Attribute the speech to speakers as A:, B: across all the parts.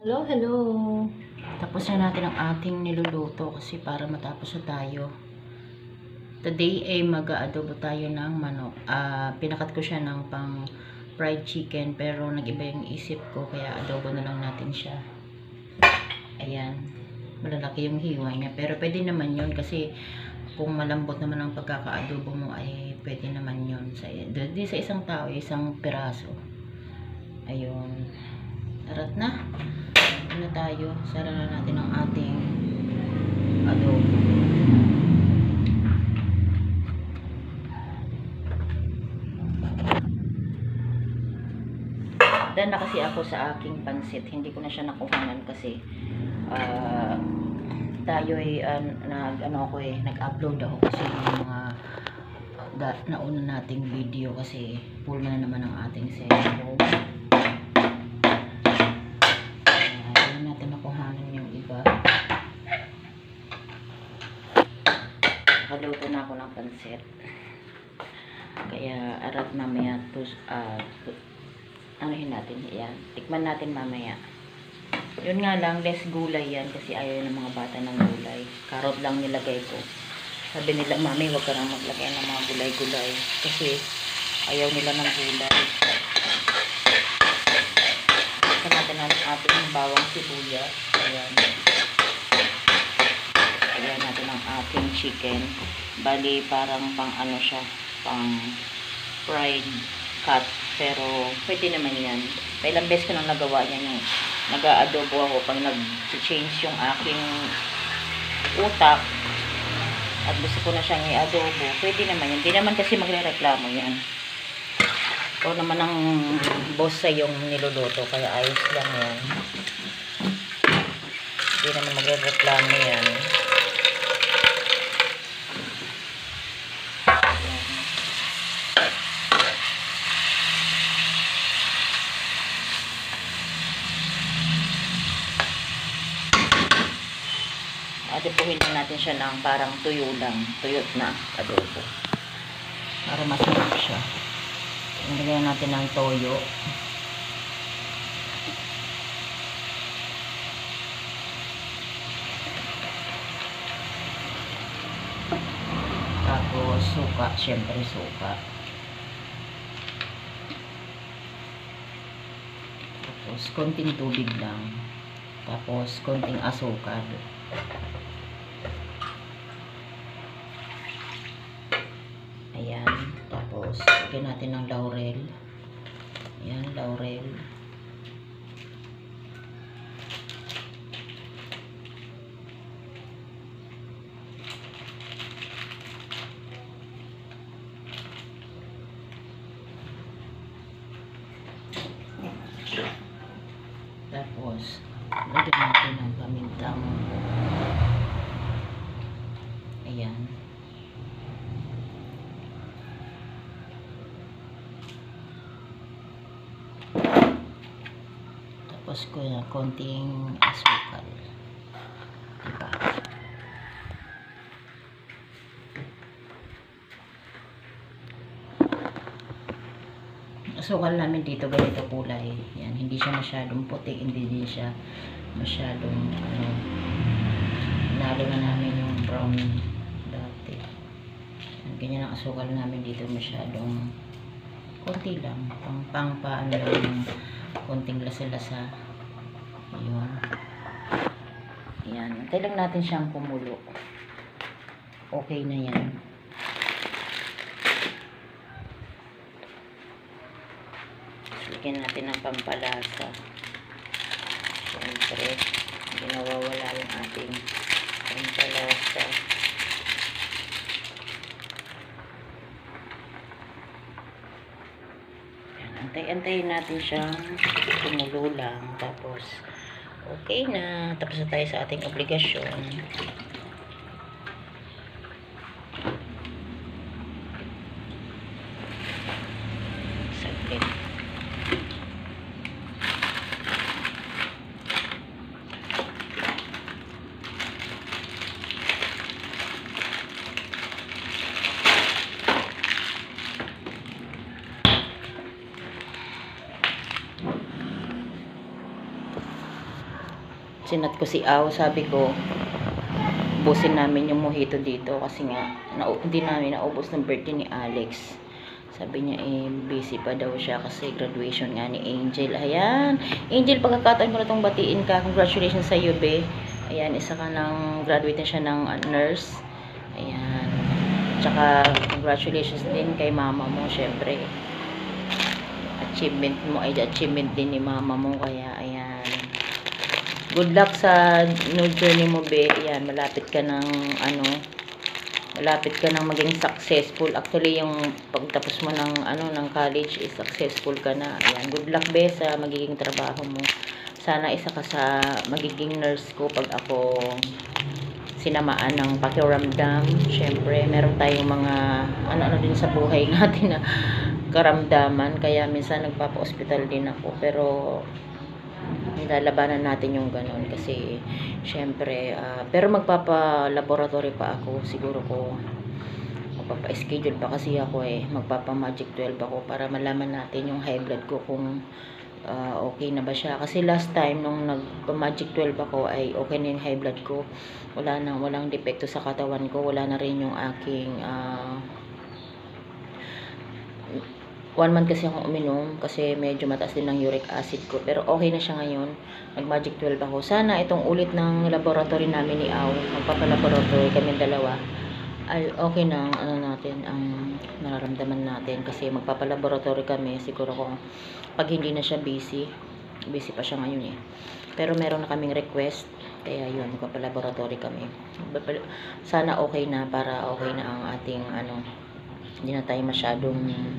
A: Hello, hello. Tapos na natin ang ating niluluto kasi para matapos na tayo. Today ay mag-aadobo tayo ng manok. Pinakat ko siya ng pang fried chicken pero nag-iba yung isip ko kaya adobo na lang natin siya. Ayan. Malalaki yung hiwa niya pero pwede naman yun kasi kung malambot naman ang pagkaka-adobo mo ay pwede naman yun. Sa isang tao, isang piraso. Ayun. Tarat na. Ano tayo? Sara na natin ang ating adobo. Dan na kasi ako sa aking pansit. Hindi ko na siya nakuhanan kasi tayo ay nag-upload ako kasi yung mga nauna nating video kasi full na naman ang ating cellphone. Hindi natin nakuhanan yung iba. Nakaluto na ako ng pansit. Kaya arat mamaya anuhin natin yan. Tikman natin mamaya. Yun nga lang, less gulay yan kasi ayaw ng mga bata ng gulay. Carrot lang nilagay ko. Sabi nila, mami, huwag ka nang maglagay ng mga gulay-gulay kasi ayaw nila ng gulay. Saan natin ang ating bawang sibuyas. Ayan. Ayan natin ang ating chicken. Bali, parang pang ano siya, pang fried cut. Pero, pwede naman yan. May ilang beses ko nang nagawa yan yung nag-aadobo ako pag nag-change yung aking utak at gusto ko na siyang i-adobo. Pwede naman yan. Hindi naman kasi magre-reklamo yan. O naman ang boss sa yung niluluto. Kaya ayos lang yan. Hindi naman magre-reklamo yan. Adipuhin na natin siya ng parang tuyo lang. Tuyot na adobo. Para masarap siya. Ilagyan natin ng toyo. Tapos suka. Siyempre suka. Tapos konting tubig lang. Tapos konting asukal. Ayan. Tapos lagyan natin ng laurel. Ayan, laurel. Tapos lagyan natin ng pamintang. Ayan. Tapos ko na konting asukal. Diba? Asukal namin dito ganito kulay. Yan, hindi siya masyadong puti, hindi din siya masyadong nalo na namin yung brown dati. Yan, ganyan ang asukal namin dito, masyadong konti lang, pang paano lang yung konting lasa-lasa. Ayun. Ayan, antay lang natin siyang kumulo. Okay na yan. Lagyan natin ng pampalasa. Siyempre, hindi nawawala yung ating pampalasa. Antay-antayin natin siyang kumulo lang. Tapos, okay na. Tapos na tayo sa ating obligasyon. Saglit. sinat ko si Aw, sabi ko ubusin namin yung mojito dito kasi nga hindi namin naubos ng birthday ni Alex. Sabi niya busy pa daw siya kasi graduation nga ni Angel. Ayan, Angel, pagkakataon ko na itong batiin ka. Congratulations sa iyo, be. Ayan, isa ka ng graduate na siya ng nurse. Ayan, tsaka congratulations din kay mama mo, syempre achievement mo ay achievement din ni mama mo, kaya ayan, good luck sa new journey mo, be. Ayan, malapit ka ng maging successful. Actually, yung pagtapos mo ng ng college is successful ka na. Ayan, good luck, be, sa magiging trabaho mo. Sana isa ka sa magiging nurse ko pag ako sinamaan ng pakiramdam. Syempre, meron tayong mga ano din sa buhay natin na karamdaman, kaya minsan nagpapa-hospital din ako, pero nilalabanan natin yung ganon kasi syempre, pero magpapa-laboratory pa ako, siguro ko magpapa-schedule pa kasi ako magpapa-magic 12 ako para malaman natin yung high blood ko kung okay na ba siya, kasi last time nung nagpa-magic 12 ako ay okay na yung high blood ko, walang depekto sa katawan ko, wala na rin yung aking 1 month kasi akong uminom kasi medyo mataas din ng uric acid ko, pero okay na siya ngayon. Nag magic 12 ako. Sana itong ulit ng laboratory namin ni Aw, magpapalaboratory kami dalawa, ay okay na natin ang nararamdaman natin, kasi magpapalaboratory kami siguro kung pag hindi na siya busy pa siya ngayon pero meron na kaming request, kaya yun, magpapalaboratory kami. Sana okay na, para okay na ang ating hindi na tayo masyadong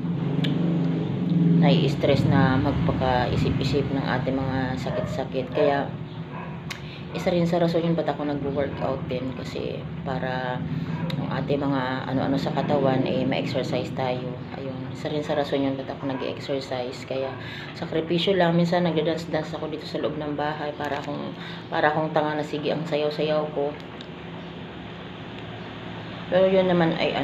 A: nai-stress na magpaka-isip-isip ng ating mga sakit-sakit. Kaya isa rin sa rason yun ba't ako nag-workout din, kasi para ang ating mga ano-ano sa katawan ma-exercise tayo. Ayun, isa rin sa rason yun ba't ako nag-exercise. Kaya sakripisyo lang, minsan nagda-dance ako dito sa loob ng bahay para akong tanga na, sige, ang sayaw-sayaw ko. Pero yun naman ay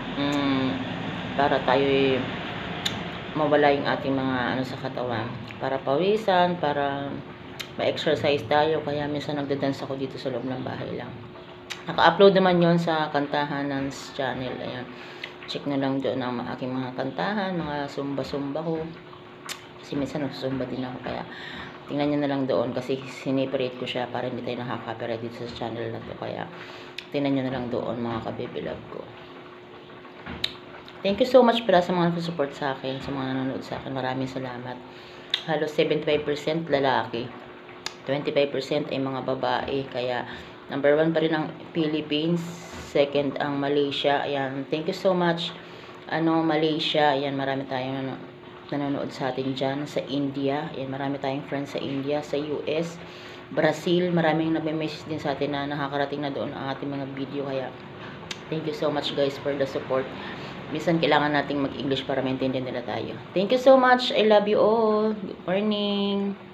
A: para tayo mawala yung ating mga sa katawan, para pawisan, para ma-exercise tayo. Kaya minsan nagda-dance ako dito sa loob ng bahay lang. Naka-upload naman yon sa Kantahan Nance channel. Ayan, check na lang doon ang aking mga kantahan, mga sumba-sumba ko, kasi minsan nagsusumba din ako, kaya tingnan nyo na lang doon, kasi sineparate ko siya para hindi tayo nakaka-copyright dito sa channel na to. Kaya tingnan nyo na lang doon, mga kabibilab ko. Thank you so much pala sa mga support sa akin, sa mga nanonood sa akin. Maraming salamat. Halos 75% lalaki, 25% ay mga babae. Kaya number 1 pa rin ang Philippines, second ang Malaysia. Ayan, thank you so much Malaysia. Ayan, marami tayong nanonood sa atin dyan. Sa India, ayan, marami tayong friends sa India. Sa US, Brazil, maraming nagme-message din sa atin na nakakarating na doon ang ating mga video. Kaya thank you so much guys for the support. Minsan kailangan nating mag-English para maintindihan nila tayo. Thank you so much. I love you all. Good morning.